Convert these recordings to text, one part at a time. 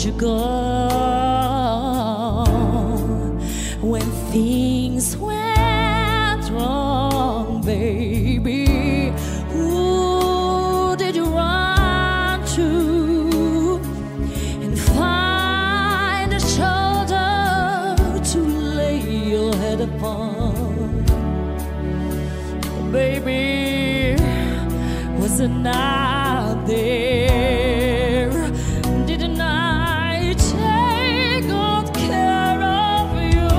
you go when things went wrong, baby? Who did you run to and find a shoulder to lay your head upon? Baby, was it not there? Didn't I take good care of you?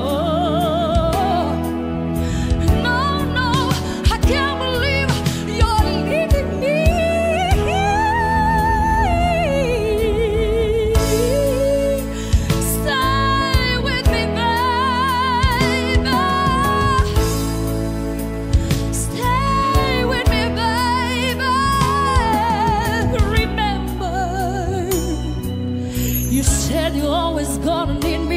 No, no, I can't believe you're leaving me. Stay with me, baby. Stay with me, baby. Remember, you said you're always gonna need me.